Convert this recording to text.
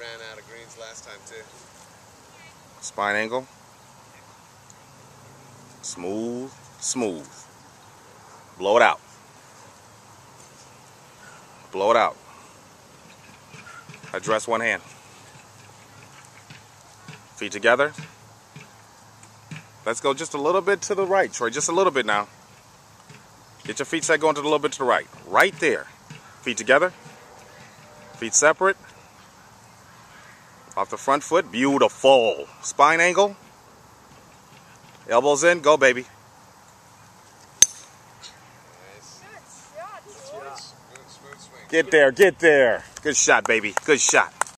ran out of greens last time too. Spine angle. Smooth, smooth. Blow it out. Blow it out. Address one hand. Feet together. Let's go just a little bit to the right, Troy. Just a little bit now. Get your feet set going to a little bit to the right. Right there. Feet together. Feet separate. Off the front foot. Beautiful. Spine angle. Elbows in. Go, baby. Nice. Smooth swing. Get there. Get there. Good shot, baby. Good shot.